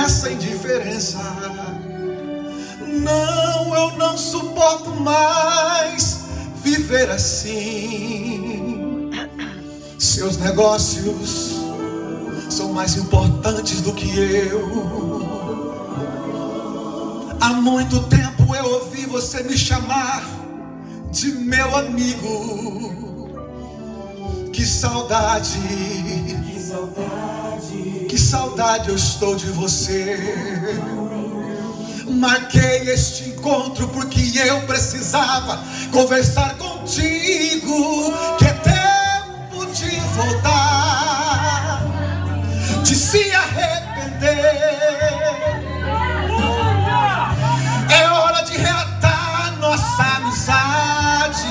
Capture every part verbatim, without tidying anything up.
essa indiferença. Não, eu não suporto mais viver assim. Seus negócios são mais importantes do que eu. Há muito tempo eu ouvi você me chamar de meu amigo. Que saudade, que saudade, que saudade eu estou de você. Marquei este encontro porque eu precisava conversar contigo. Que é tempo de voltar, de se arrepender. É hora de reatar nossa amizade.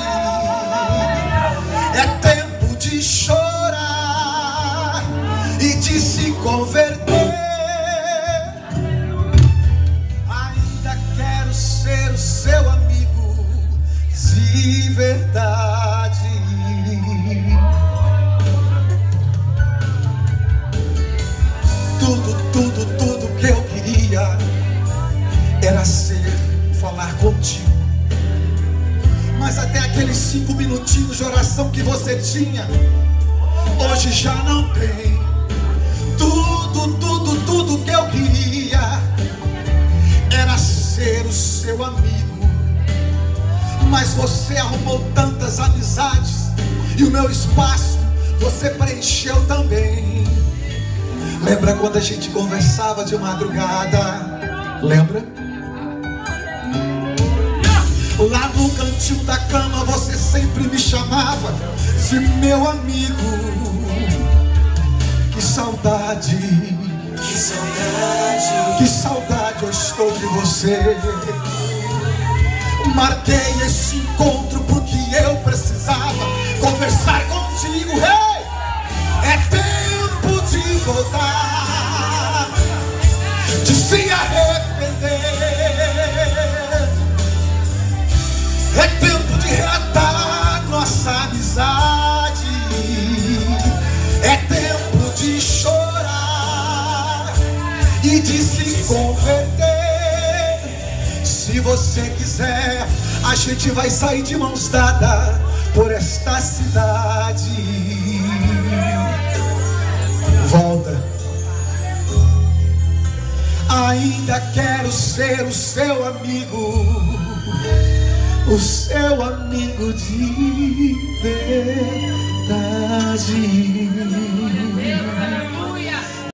É tempo de chorar e de se converter. Ainda quero ser o seu amigo de verdade. Tudo, tudo, tudo que eu queria era ser, falar contigo. Mas até aqueles cinco minutinhos de oração que você tinha, hoje já não tem. Tudo, tudo, tudo que eu queria era ser o seu amigo. Mas você arrumou tantas amizades e o meu espaço você preencheu também. Lembra quando a gente conversava de madrugada? Lembra? Lá no cantinho da cama você sempre me chamava de meu amigo. Que saudade, que saudade, que saudade eu estou de você. Marquei esse encontro porque eu precisava conversar contigo. Hey! É tempo de voltar, de se arrepender. É tempo de reatar nossa amizade. É tempo de chorar e de se converter. Se você quiser, a gente vai sair de mãos dadas por esta cidade. Volta. Ainda quero ser o seu amigo, o seu amigo de verdade.